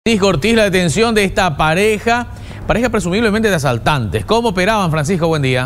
Francisco Ortiz, la detención de esta pareja presumiblemente de asaltantes. ¿Cómo operaban, Francisco? Buen día.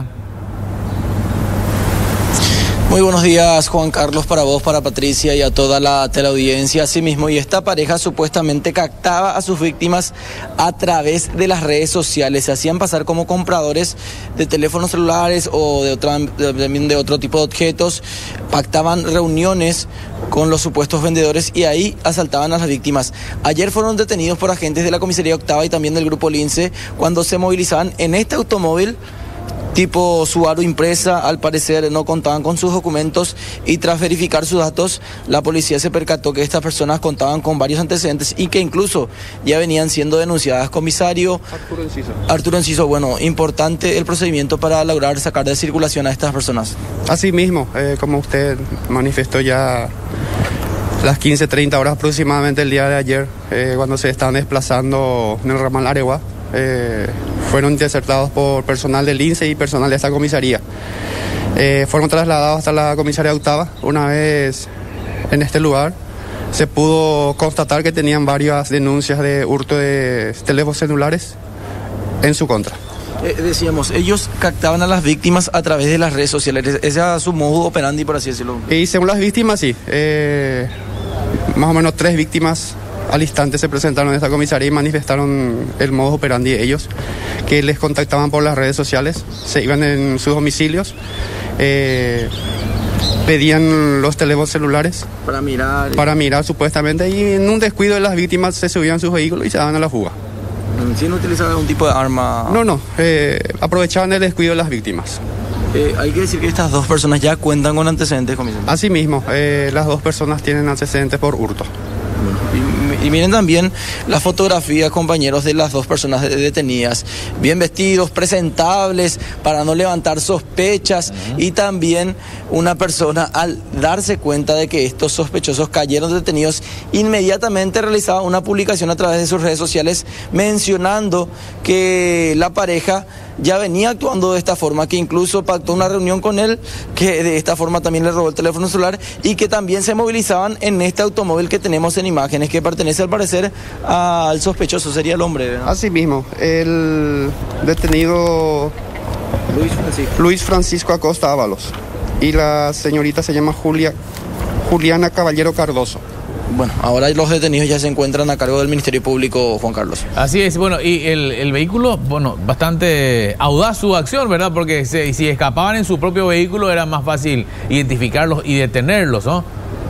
Muy buenos días, Juan Carlos, para vos, para Patricia y a toda la teleaudiencia. Asimismo, y esta pareja supuestamente captaba a sus víctimas a través de las redes sociales. Se hacían pasar como compradores de teléfonos celulares o también de otro tipo de objetos. Pactaban reuniones con los supuestos vendedores y ahí asaltaban a las víctimas. Ayer fueron detenidos por agentes de la Comisaría Octava y también del Grupo Lince cuando se movilizaban en este automóvil tipo Subaru Impresa. Al parecer no contaban con sus documentos y tras verificar sus datos, la policía se percató que estas personas contaban con varios antecedentes y que incluso ya venían siendo denunciadas. Comisario Arturo Enciso, bueno, importante el procedimiento para lograr sacar de circulación a estas personas. Asimismo, como usted manifestó ya las 15:30 horas aproximadamente el día de ayer, cuando se estaban desplazando en el ramal Aregua, fueron interceptados por personal del Lince y personal de esta comisaría. Fueron trasladados hasta la comisaría Octava. Una vez en este lugar se pudo constatar que tenían varias denuncias de hurto de teléfonos celulares en su contra. Decíamos, ellos captaban a las víctimas a través de las redes sociales. Ese era su modus operandi, por así decirlo. Y según las víctimas, sí. Más o menos 3 víctimas al instante se presentaron en esta comisaría y manifestaron el modus operandi de ellos, que les contactaban por las redes sociales, se iban en sus domicilios, pedían los teléfonos celulares para mirar supuestamente, y en un descuido de las víctimas se subían sus vehículos y se daban a la fuga. ¿Sin utilizar algún tipo de arma? No, aprovechaban el descuido de las víctimas. Hay que decir que estas dos personas ya cuentan con antecedentes, comisario. Asimismo, las 2 personas tienen antecedentes por hurto. Y miren también las fotografías, compañeros, de las 2 personas detenidas, bien vestidos, presentables, para no levantar sospechas. Y también una persona, al darse cuenta de que estos sospechosos cayeron detenidos, inmediatamente realizaba una publicación a través de sus redes sociales mencionando que la pareja ya venía actuando de esta forma, que incluso pactó una reunión con él, que de esta forma también le robó el teléfono celular y que también se movilizaban en este automóvil que tenemos en imágenes, que pertenece al parecer al sospechoso, sería el hombre, ¿verdad? Así mismo, el detenido Luis Francisco Acosta Ábalos y la señorita se llama Juliana Caballero Cardoso. Bueno, ahora los detenidos ya se encuentran a cargo del Ministerio Público, Juan Carlos. Así es, bueno, y el vehículo, bueno, bastante audaz su acción, ¿verdad? Porque si escapaban en su propio vehículo era más fácil identificarlos y detenerlos, ¿no?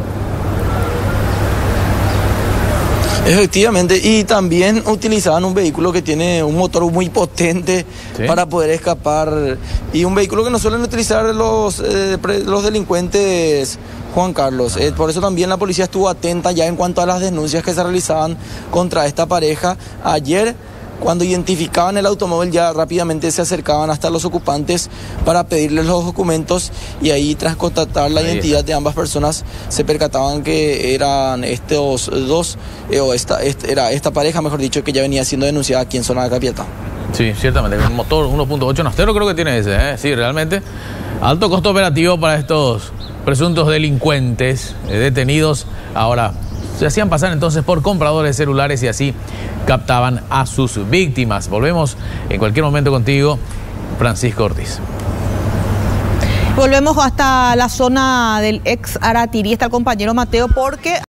Efectivamente, y también utilizaban un vehículo que tiene un motor muy potente, ¿sí?, para poder escapar, y un vehículo que no suelen utilizar los delincuentes, Juan Carlos. Por eso también la policía estuvo atenta ya en cuanto a las denuncias que se realizaban contra esta pareja. Ayer, cuando identificaban el automóvil, ya rápidamente se acercaban hasta los ocupantes para pedirles los documentos, y ahí, tras constatar la identidad de ambas personas, se percataban que eran estos dos, era esta pareja, mejor dicho, que ya venía siendo denunciada aquí en zona de Capiatá. Sí, ciertamente, un motor 1.8 Nastero creo que tiene ese, ¿eh? Sí, realmente alto costo operativo para estos presuntos delincuentes detenidos. Ahora se hacían pasar entonces por compradores de celulares y así captaban a sus víctimas. Volvemos en cualquier momento contigo, Francisco Ortiz. Volvemos hasta la zona del ex Aratirí, está el compañero Mateo, porque